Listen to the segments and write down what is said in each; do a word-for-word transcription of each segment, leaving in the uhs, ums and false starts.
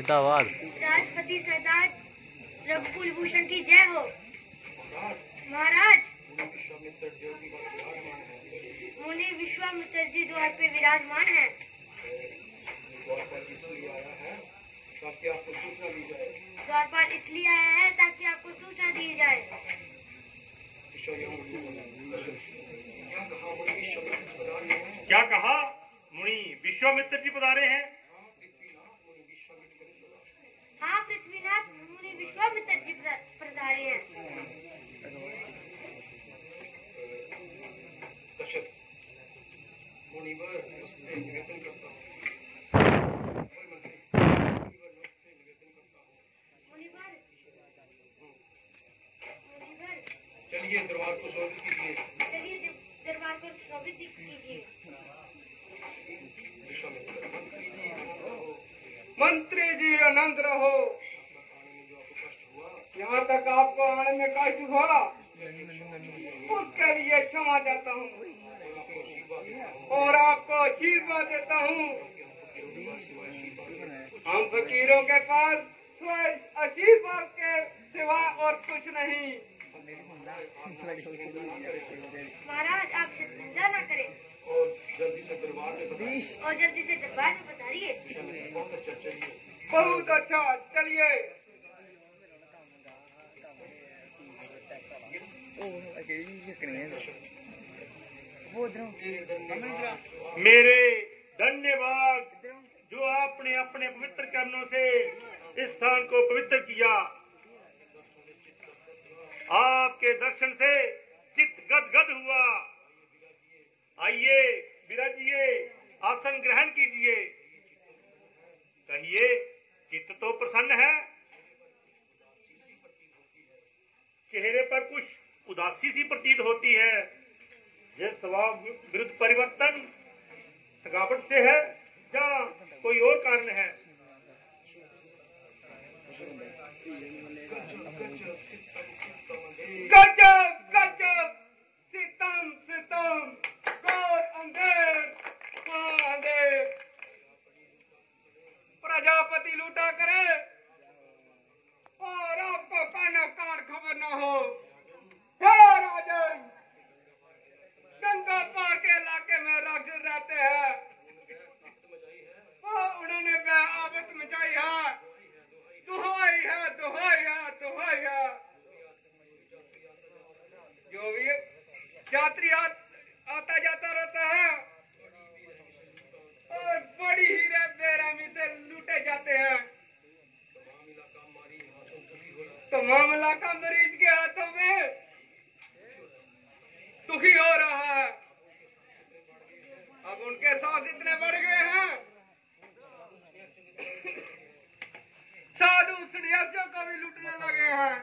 जिंदाबाद। राष्ट्रपति सरदार रघुकुल भूषण की जय हो। महाराज मुनि विश्वामित्र जी द्वार पे विराजमान है। द्वारपाल इसलिए आया है ताकि आपको सूचना दी जाए। क्या कहा? मुनि विश्वामित्र जी पधारे हैं। हाँ पृथ्वीनाथ मुनि विश्वामित्र जी पधारे हैं। चलिए दरबार को स्वागत कीजिए। चलिए दरबार को स्वागत कीजिए। मंत्री जी आनंद रहो। यहाँ तक आपको आने में कष्ट हुआ उसके लिए क्षमा चाहता हूँ और आपको आशीर्वाद देता हूँ। हम फकीरों के पास स्वयं आशीर्वाद के सिवा और कुछ नहीं। महाराज आप चिंता न करें और जल्दी से दरबार में और जल्दी से दरबार में बताइए। बहुत अच्छा चलिए। मेरे धन्यवाद जो आपने अपने पवित्र कर्मों से इस स्थान को पवित्र किया। आपके दर्शन से चित्त गदगद हुआ। आइए विराजिए, आसन ग्रहण कीजिए। कहिए चित्त तो प्रसन्न है, चेहरे पर कुछ उदासी सी प्रतीत होती है। यह स्वभाव विरुद्ध परिवर्तन थकावट से है या कोई और कारण है? गजब गजब सीतम सीतम घोर अंधेर अंधेर प्रजापति लूटा करे और आपको कानो कान खबर न हो। हे राजन, गंगा पार के इलाके में राक्षस रहते हैं और उन्होंने आफत मचाई है। दुहाई है दुहाई है दुहाई है। जो भी यात्री आता जाता रहता है और बड़ी ही बेरहमी से लूटे जाते हैं। तो मामला का मरीज के हाथों में दुखी हो रहा है। अब उनके साथ इतने बढ़ गए हैं, साधु सन्यासियों को भी लूटने लगे हैं।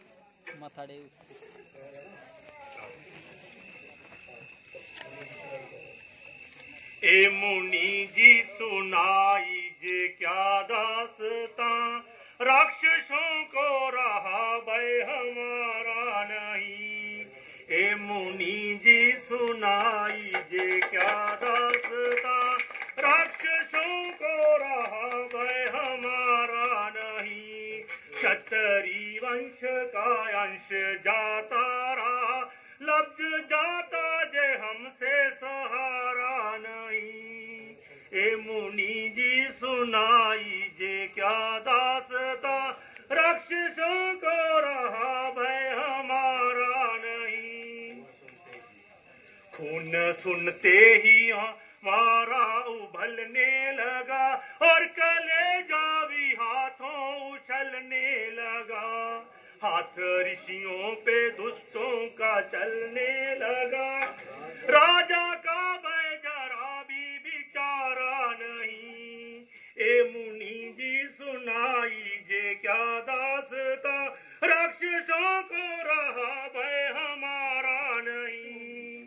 ए मुनि जी सुनाई जे क्या दास्तां, राक्षसों को रहा भय हमारा नहीं। ए मुनि जी सुनाई जे क्या दास्तां, राक्षसों को रहा भय हमारा नहीं। क्षत्रिय वंश का अंश जाता रहा, लब्ज जाता जे हमसे सहारा नहीं। ए मुनि जी सुनाई जे क्या दास्तां, राक्षसों को रहा भय हमारा नहीं। खून सुनते ही हमारा उबलने लगा और कलेजा भी हाथों उछलने लगा। हाथ ऋषियों पे दुष्टों का चलने लगा। राजा का भय जरा भी विचारा नहीं। ए मुनि जी सुनाई जे क्या दास्तां, राक्षसों को रहा भय हमारा नहीं।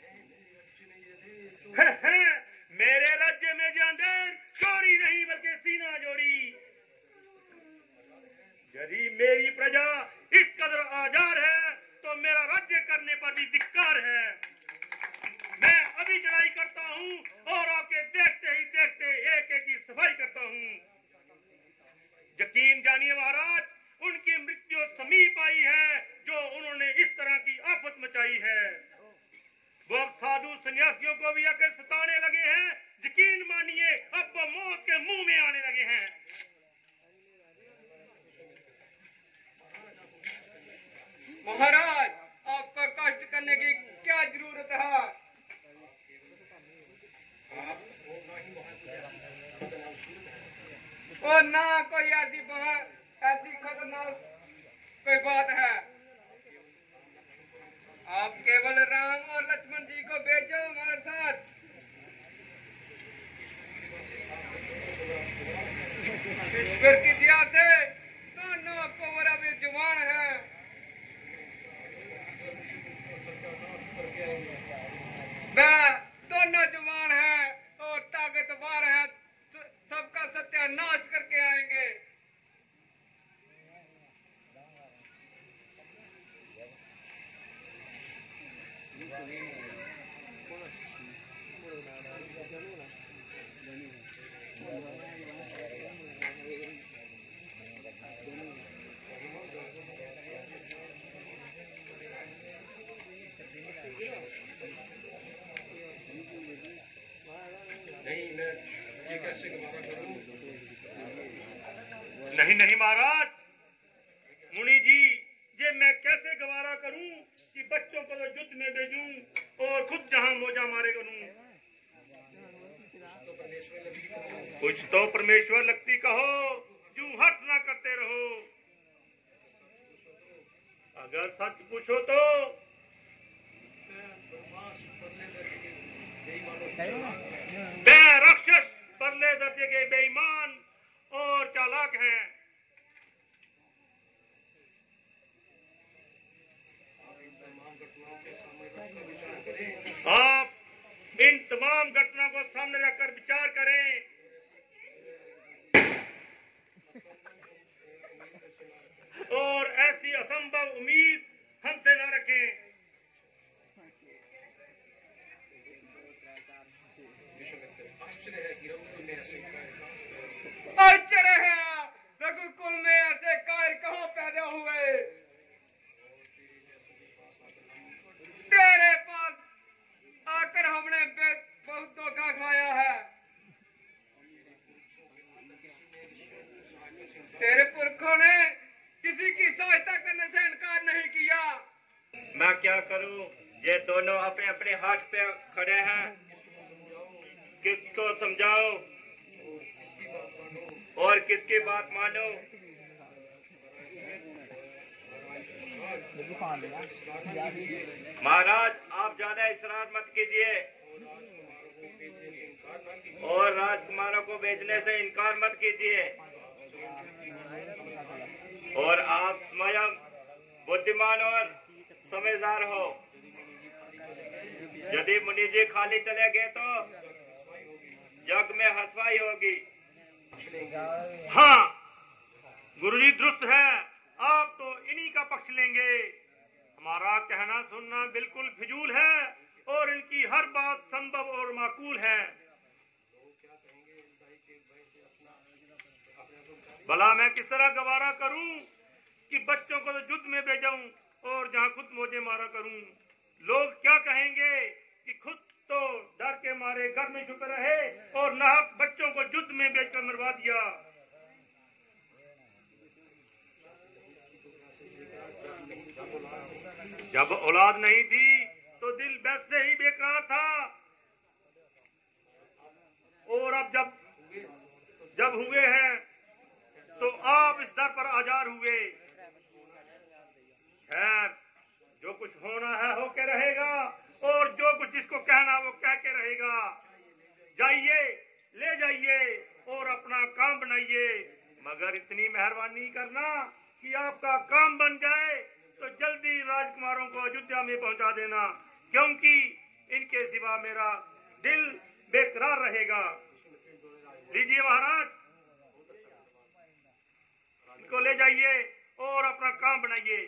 है, है, मेरे राज्य में अंदर चोरी नहीं बल्कि सीना जोड़ी। यदि मेरी प्रजा इस कदर आजार है तो मेरा राज्य करने पर भी धिक्कार है। मैं आई है जो उन्होंने इस तरह की आफत मचाई है। वो अब साधु सन्यासियों को भी आकर सताने लगे हैं। यकीन मानिए अब वो मौत के मुंह में आने लगे हैं। महाराज, आपका कष्ट करने की क्या जरूरत है? और ना कोई ऐसी बात ऐसी खतरनाक कोई बात है। आप केवल राम और लक्ष्मण जी को भेजो हमारे साथ। ईश्वर की दया से दोनों कुंवर अभी जवान है। वह दोनों जवान हैं और ताकतवर हैं, सबका सत्यानाश करके आएंगे। नहीं नहीं महाराज, मुनि जी, ये मैं कैसे गवारा करूं कि बच्चों को तो युद्ध में भेजूं और खुद जहां मौजा मारे करूं। कुछ तो परमेश्वर लगती कहो, यूं हट ना करते रहो। अगर सच पूछो तो बे राक्षस परले दर्जे के बेईमान और चालाक हैं। आप इन तमाम घटनाओं को सामने रखकर विचार करें और ऐसी असंभव उम्मीद हमसे न रखें। आश्चर्य है, रघुकुल में ऐसे कायर कहाँ पैदा हुए। तेरे पास आकर हमने बहुत धोखा खाया है। तेरे पुरखों ने किसी की सहायता करने से इनकार नहीं किया। मैं क्या करूं, ये दोनों अपने अपने हाथ पे खड़े हैं। किसको समझाओ और किसकी बात मानो। महाराज, आप ज्यादा इसरार मत कीजिए और राजकुमारों को भेजने से इनकार मत कीजिए। और आप स्वयं बुद्धिमान और समझदार हो। यदि मुनि जी खाली चले गए तो जग में हंसवाई होगी। हाँ, गुरुजी दुरुस्त है, आप तो इन्हीं का पक्ष लेंगे। हमारा कहना सुनना बिल्कुल फिजूल है और इनकी हर बात संभव और माकूल है। भला मैं किस तरह गवारा करूं कि बच्चों को तो युद्ध में भेजाऊं और जहां खुद मौजे मारा करूं। लोग क्या कहेंगे कि खुद तो डर के मारे घर में छुपे रहे और नाहक बच्चों को युद्ध में बेचकर मरवा दिया। जब औलाद नहीं थी तो दिल वैसे ही बेकरार था और अब जब जब हुए हैं तो आप इस दर पर आजार हुए। खैर, जो कुछ होना है होके रहेगा और जो कुछ जिसको कहना वो कह के रहेगा। जाइए, ले जाइए और अपना काम बनाइए, मगर इतनी मेहरबानी करना कि आपका काम बन जाए तो जल्दी राजकुमारों को अयोध्या में पहुंचा देना, क्योंकि इनके सिवा मेरा दिल बेकरार रहेगा। लीजिए महाराज, इनको ले जाइए और अपना काम बनाइए।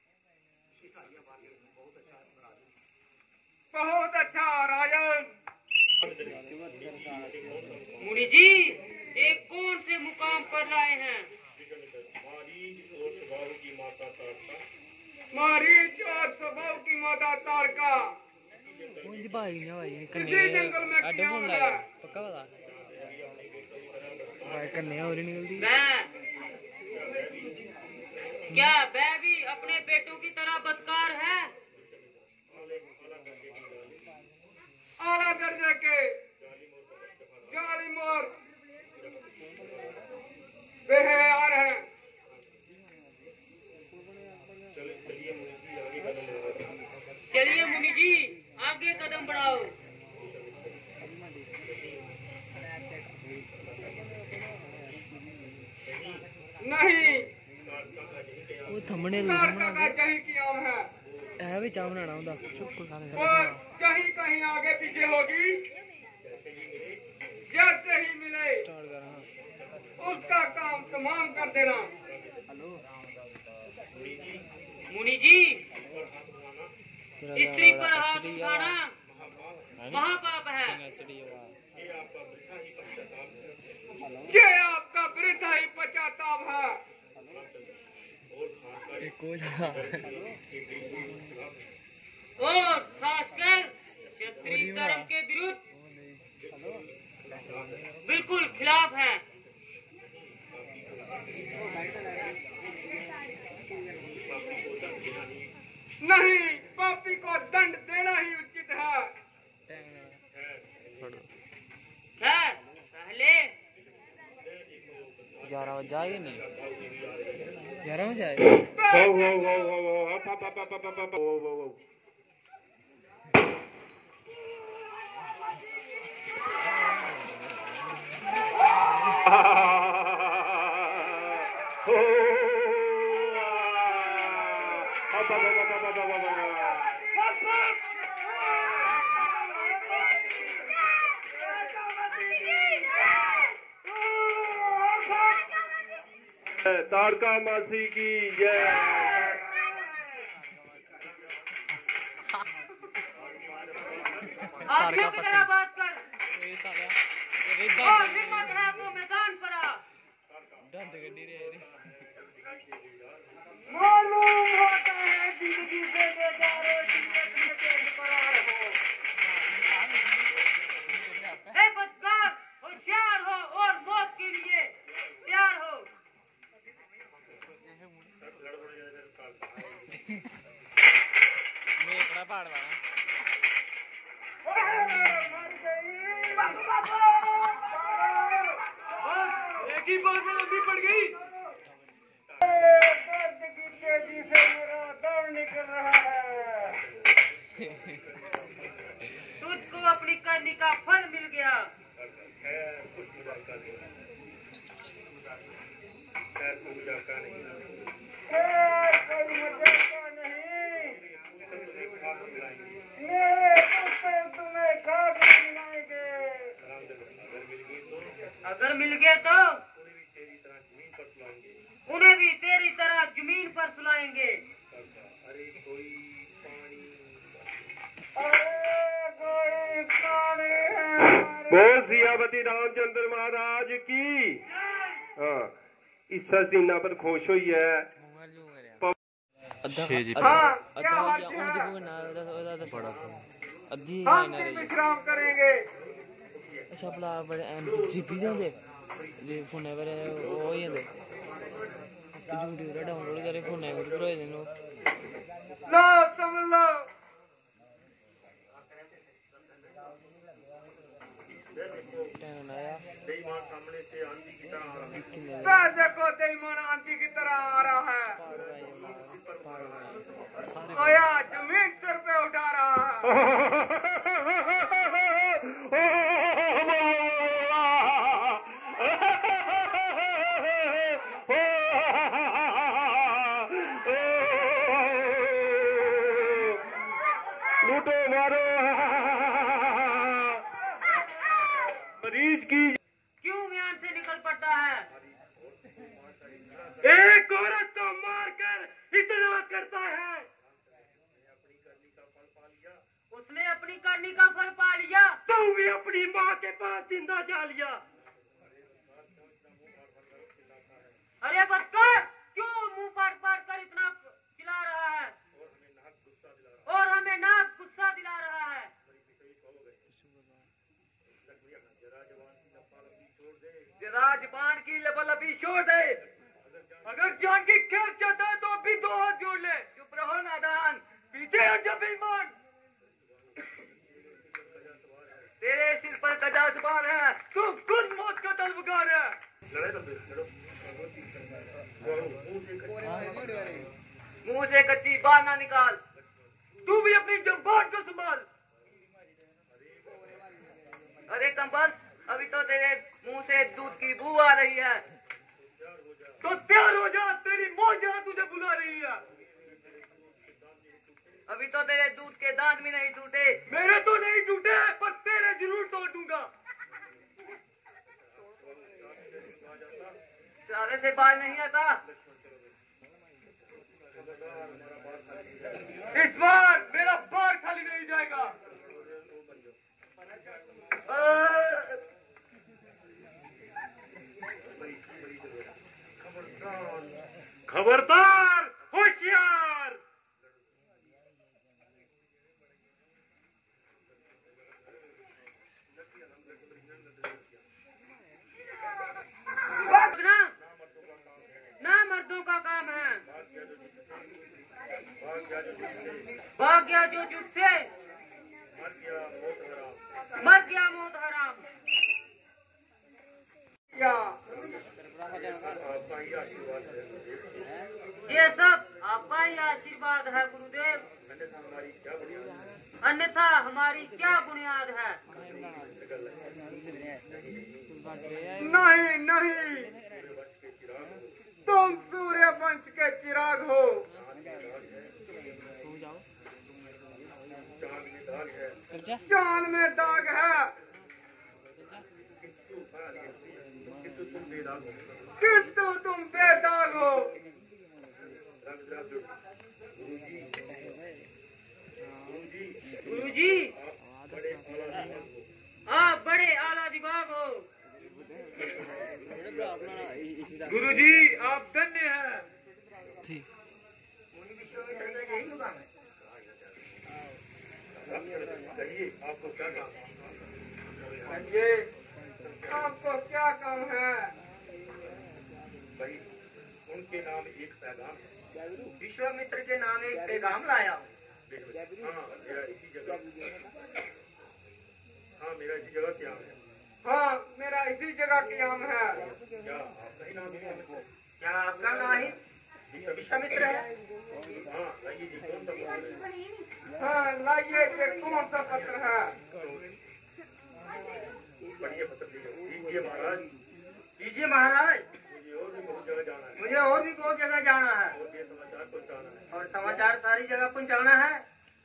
बहुत अच्छा राजन। मुनि जी, एक कौन से मुकाम पर लाए हैं? और स्वभाव की माता का मारीच और स्वभाव की माता तारका मुझे भाई नहीं भाई किसी जंगल में अड्डा क्या फोन मिला? लगा पक्का पता भाई करने और ही निकलती मैं क्या वह भी अपने बेटों की तरह बदकार है? आला दर्जे के जालिम और बेहयार हैं। चलिए मुनि जी आगे कदम बढ़ाओ। नहीं, वो थंबनेल तारका का कहीं की आम है है भी चाह बनाना होता चुप कर साले और कहीं कहीं आगे पीछे होगी। जैसे ही मिले स्टार्ट कर हां उसका काम तमाम कर देना। मुनि जी तेरा स्त्री पर हाथ उठाना महापाप है। ये आपका वृद्धा ही पश्चाताप है। एक को लगा और खासकर क्षत्रिय धर्म के विरुद्ध बिल्कुल खिलाफ है। नहीं, पापी को दंड देना ही उचित है। है पहले ग्यारह बजे जाएगी नहीं ग्यारह बजे जाएगी हो हो हो हो हो अप अप अप अप अप अप हो हो हो अप अप अप अप अप तारका मासी की जय। आदमियों की तरह बात कर ये साला और हिम्मत है वो मैदान पर आ। दंद गड्डी रे रे मालूम होता है जिंदगी से बेकार हो, जिंदगी में बेकरार हो। हे बदकार होशियार हो और मौत के लिए तैयार हो। मैं इतना पहाड़ वाला एक ही बार में लंबी पड़ गई। दर्द की तेजी से मेरा दम निकल रहा है। तुझको अपनी करनी का फल मिल गया। खैर, कोई मजाक का नहीं। मेरे कुत्ते तुम्हें खाक में मिलाएंगे। अगर मिल गए तो उन्हें भी तेरी तरह जमीन पर सुलाएंगे। अरे कोई प्राणी है। बोल सियावती रामचंद्र महाराज की। हाँ इस सीना पर खुश हुई है। मोबाइल जो करे अद्धा हाँ, अद्धा क्या हाल या है? उन जो ना ओदा ओदा बड़ा अद्धी हम ना भी रही विश्राम करेंगे। अच्छा भला बड़े एम जीपी दे जे फोन है बरे ओ ही दे वीडियो डाउनलोड करे फोन है बरे pro देनो लो समझ लो। टाइम आया वह देखो बेईमान आंधी की तरह आ रहा है। कोया जमीन सर पे उठा रहा है। लूटो मारो मरीज की। क्यों म्यान से निकल पड़ता है? एक औरत को मारकर इतना करता है। उसने अपनी करनी का फल पा लिया। तू भी अपनी माँ के पास जिंदा जा लिया। अरे बदकार क्यों मुंह पार पार कर इतना चिल्ला रहा है? हाथ जोड़ ले। चुप रहो नादान, पीछे हट जा बेईमान। तेरे सिर पर कजा सवार है, तू खुद मौत का तलबगार है। मुंह से कच्ची बात ना निकाल, तू भी अपनी जुबान को संभाल। अरे कंबल, अभी तो तेरे मुंह से दूध की बू आ रही है, तो तैयार हो जा, तेरी मौत जहां तुझे बुला रही है। अभी तो तेरे दूध के दांत भी नहीं टूटे। मेरे तो नहीं टूटे, पर तेरे जरूर तोड़ दूंगा। सारे से बाल नहीं आता। इस बार मेरा बार खाली नहीं जाएगा। खबरदार, होशियार। ना ना मर्दों का काम है, भाग गया जो जुट से, मर गया मौत हराम। क्या ये सब आपका ही आशीर्वाद है गुरुदेव, अन्यथा हमारी क्या बुनियाद है। नहीं नहीं, तुम सूर्य वंश के चिराग हो। चांद में दाग है, किंतु तुम बेदाग हो। गुरुजी, आप बड़े आला दिमाग हो। गुरुजी, आप धन्य हैं। आपको क्या काम ये आपको क्या काम है? भाई, उनके नाम एक पैगाम है। विश्वामित्र के नाम एक पैगाम लाया। हाँ, मेरा इसी जगह हाँ मेरा इसी जगह क्या है? हाँ, मेरा इसी जगह क्याम है। क्या आपका ही नाम है? क्या आपका नाम ही विश्वामित्र है? हाँ, लाइए जी, कौन सा पत्र है? हाँ, लाइए कि कौन सा पत्र है? बढ़िया पत्र दीजिए महाराज। लीजिए महाराज। मुझे और भी बहुत जगह जाना है, मुझे और भी बहुत जगह जाना है, और ये समाचार पहुँचाना है। और समाचार सारी जगह पहुँचाना है।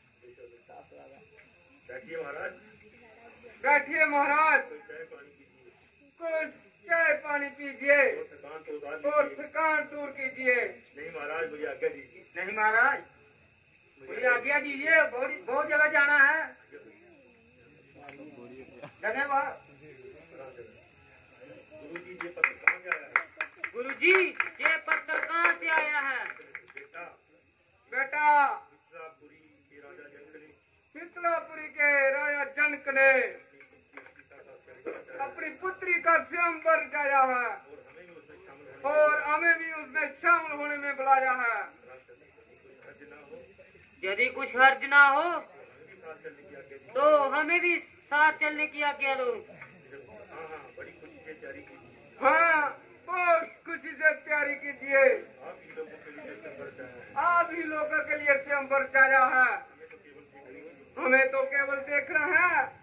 बैठिए महाराज। बैठिए महाराज, कोई चाय पानी कीजिए, कुछ चाय पानी पीजिए और थकान तो उतार और लीजिए। थकान दूर कीजिए। नहीं महाराज, मुझे आज्ञा दीजिए। नहीं महाराज, मुझे आज्ञा दीजिए, बहुत बहुत जगह जाना है। धन्यवाद। गुरु जी, ये पत्र कहाँ से आया है? गुरुजी, ये पत्र कहाँ से आया है? बेटा, बेटा, मिथिलापुरी के राजा जनक ने मिथिलापुरी के राजा जनक ने अपनी पुत्री का स्वयंवर जाया है, और हमें भी उसमें शामिल होने में बुलाया है। यदि कुछ हर्ज ना हो तो हमें भी साथ चलने की आज्ञा दो। हाँ हाँ, बड़ी खुशी से तैयारी कीजिए। हाँ, बहुत खुशी से तैयारी कीजिए। आप ही लोगों के लिए संघर्ष है। आप ही लोगों के लिए स्वयंवर जाया है, हमें तो केवल देखना है।